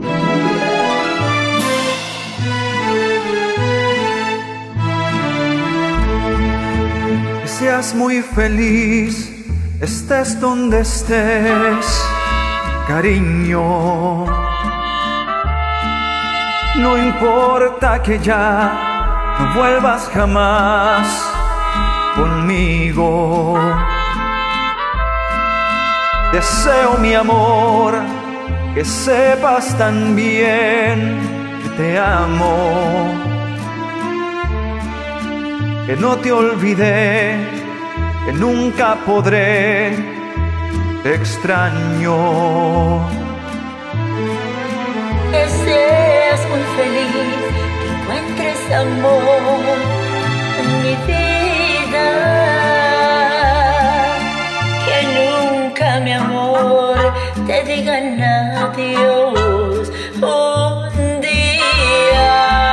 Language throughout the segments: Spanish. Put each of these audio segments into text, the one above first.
Que seas muy feliz, estés donde estés, cariño. No importa que ya no vuelvas jamás conmigo. Deseo, mi amor, que sepas también que te amo, que no te olvidé, que nunca podré, te extraño. Que seas muy feliz, que encuentres amor en mi vida, que nunca, mi amor, te digan adiós un día.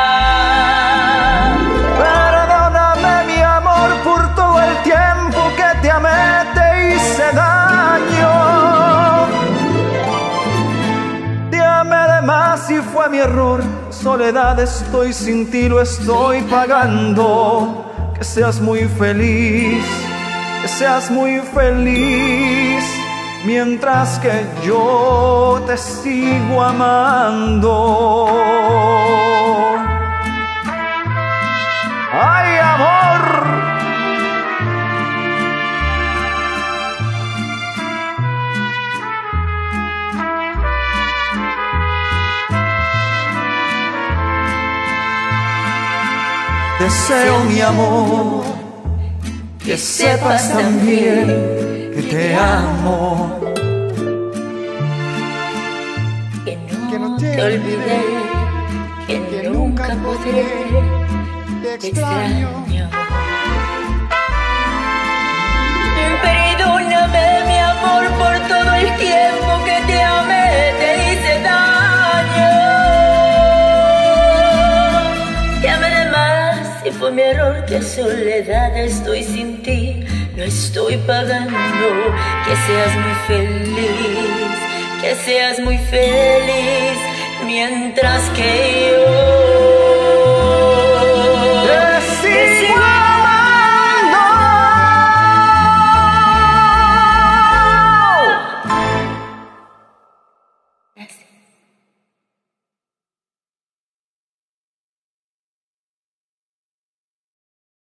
Perdóname, mi amor, por todo el tiempo que te amé, te hice daño. Te amé de más y fue mi error. Soledad, estoy sin ti, lo estoy pagando. Que seas muy feliz, que seas muy feliz, mientras que yo te sigo amando. ¡Ay, amor! Deseo, mi amor, que sepas también que te amo, que no te olvidé, que nunca podré, te extraño. Perdóname, mi amor, por todo el tiempo que te amé, te hice daño. Te amé de más y fue mi error, que soledad, estoy sin ti, lo estoy pagando. Que seas muy feliz, que seas muy feliz, mientras que yo